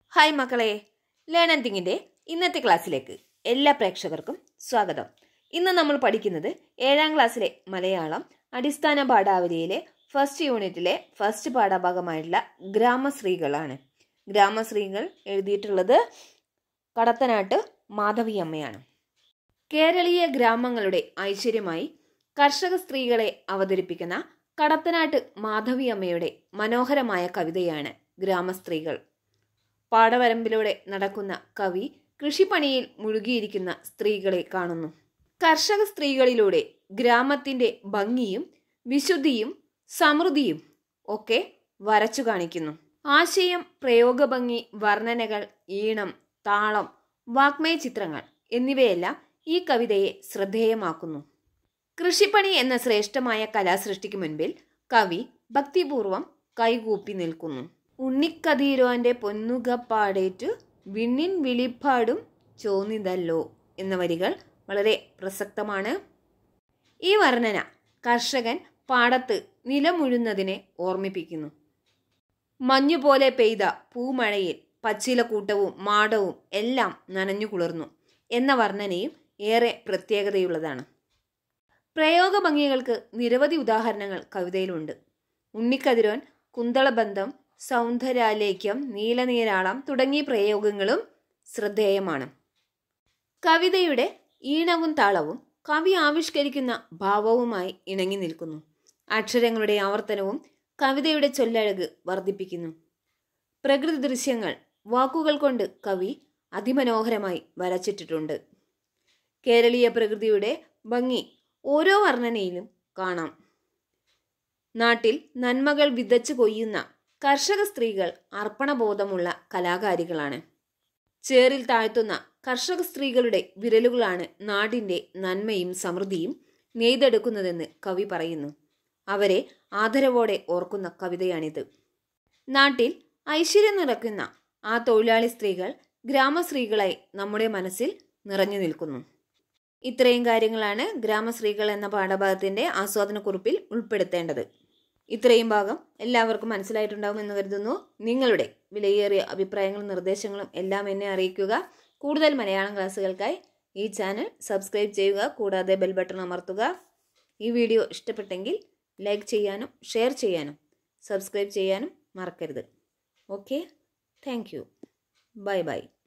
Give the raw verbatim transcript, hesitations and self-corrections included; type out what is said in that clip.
Hi മക്കളെ, learn and തിങ്കിൻ്റെ ഇന്നത്തെ ക്ലാസ്സിലേക്ക് എല്ലാ പ്രേക്ഷകർക്കും സ്വാഗതം. ഇന്ന് നമ്മൾ പഠിക്കുന്നത് ഏഴാം ക്ലാസ്സിലെ മലയാളം അടിസ്ഥാന പാഠാവലിയിലെ ഫസ്റ്റ് യൂണിറ്റിലെ ഫസ്റ്റ് പാഠഭാഗമായിട്ടുള്ള ഗ്രാമശ്രീകളാണ്. ഗ്രാമശ്രീകൾ എഴുതിയിട്ടുള്ളത് കടത്തനാട്ട് മാധവിയമ്മയാണ്. കേരളീയ ഗ്രാമങ്ങളുടെ ഐശ്വര്യമായി കർഷക സ്ത്രീകളെ അവതരിപ്പിക്കുന്ന കടത്തനാട്ട് മാധവിയമ്മയുടെ മനോഹരമായ കവിതയാണ് ഗ്രാമസ്ത്രീകൾ. പാടവരമ്പിലൂടെ നടക്കുന്ന കവി കൃഷിപ്പണിയിൽ മുഴുകിയിരിക്കുന്ന സ്ത്രീകളെ കാണുന്നു. കർഷക സ്ത്രീകളിലൂടെ ഗ്രാമത്തിന്റെ ഭംഗിയും വിശുദ്ധിയും സമൃദ്ധിയും ഒക്കെ വരച്ചു കാണിക്കുന്നു. ആശയം, പ്രയോഗഭംഗി, വർണ്ണനകൾ, ഈണം, താളം, വാഗ്മയ ചിത്രങ്ങൾ എന്നിവയെല്ലാം ഈ കവിതയെ ശ്രദ്ധേയമാക്കുന്നു. കൃഷിപ്പണി എന്ന ശ്രേഷ്ഠമായ കലാസൃഷ്ടിക്ക് മുൻപിൽ കവി ഭക്തിപൂർവം കൈകൂപ്പി നിൽക്കുന്നു. ഉണ്ണിക്കതീരോന്റെ പൊന്നുകപ്പാടേറ്റു വിണ്ണിൻ വിളിപ്പാടും ചോന്നിതല്ലോ എന്ന വരികൾ വളരെ പ്രസക്തമാണ്. ഈ വർണ്ണന കർഷകൻ പാടത്ത് നിലമുഴുന്നതിനെ ഓർമ്മിപ്പിക്കുന്നു. മഞ്ഞുപോലെ പെയ്ത പൂമഴയിൽ പച്ചിലക്കൂട്ടവും മാടവും എല്ലാം നനഞ്ഞു കുളിർന്നു എന്ന വർണ്ണനയും ഏറെ പ്രത്യേകതയുള്ളതാണ്. പ്രയോഗഭംഗികൾക്ക് നിരവധി ഉദാഹരണങ്ങൾ കവിതയിലുണ്ട്. ഉണ്ണിക്കതിരോൻ, കുന്തളബന്ധം, സൗന്ദര്യാലേഖ്യം, നീലനീരാളം തുടങ്ങിയ പ്രയോഗങ്ങളും ശ്രദ്ധേയമാണ്. കവിതയുടെ ഈണവും താളവും കവി ആവിഷ്കരിക്കുന്ന ഭാവവുമായി ഇണങ്ങി നിൽക്കുന്നു. അക്ഷരങ്ങളുടെ ആവർത്തനവും കവിതയുടെ ചൊല്ലഴക് വർദ്ധിപ്പിക്കുന്നു. പ്രകൃതി ദൃശ്യങ്ങൾ വാക്കുകൾ കൊണ്ട് കവി അതിമനോഹരമായി വരച്ചിട്ടിട്ടുണ്ട്. കേരളീയ പ്രകൃതിയുടെ ഭംഗി ഓരോ വർണ്ണനയിലും കാണാം. നാട്ടിൽ നന്മകൾ വിതച്ചു കൊയ്യുന്ന കർഷക സ്ത്രീകൾ അർപ്പണബോധമുള്ള കലാകാരികളാണ്. ചേറിൽ താഴ്ത്തുന്ന കർഷക സ്ത്രീകളുടെ വിരലുകളാണ് നാടിന്റെ നന്മയും സമൃദ്ധിയും നെയ്തെടുക്കുന്നതെന്ന് കവി പറയുന്നു. അവരെ ആദരവോടെ ഓർക്കുന്ന കവിതയാണിത്. നാട്ടിൽ ഐശ്വര്യം നിറയ്ക്കുന്ന ആ തൊഴിലാളി സ്ത്രീകൾ ഗ്രാമസ്ത്രീകളായി നമ്മുടെ മനസ്സിൽ നിറഞ്ഞു നിൽക്കുന്നു. ഇത്രയും കാര്യങ്ങളാണ് ഗ്രാമസ്ത്രീകൾ എന്ന പാഠഭാഗത്തിന്റെ ആസ്വാദനക്കുറിപ്പിൽ ഉൾപ്പെടുത്തേണ്ടത്. ഇത്രയും ഭാഗം എല്ലാവർക്കും മനസ്സിലായിട്ടുണ്ടാകുമെന്ന് കരുതുന്നു. നിങ്ങളുടെ വിലയേറിയ അഭിപ്രായങ്ങളും നിർദ്ദേശങ്ങളും എല്ലാം എന്നെ അറിയിക്കുക. കൂടുതൽ മലയാളം ക്ലാസ്സുകൾക്കായി ഈ ചാനൽ സബ്സ്ക്രൈബ് ചെയ്യുക. കൂടാതെ ബെൽ ബട്ടൺ അമർത്തുക. ഈ വീഡിയോ ഇഷ്ടപ്പെട്ടെങ്കിൽ ലൈക്ക് ചെയ്യാനും ഷെയർ ചെയ്യാനും സബ്സ്ക്രൈബ് ചെയ്യാനും മറക്കരുത്. Okay, thank you. Bye by.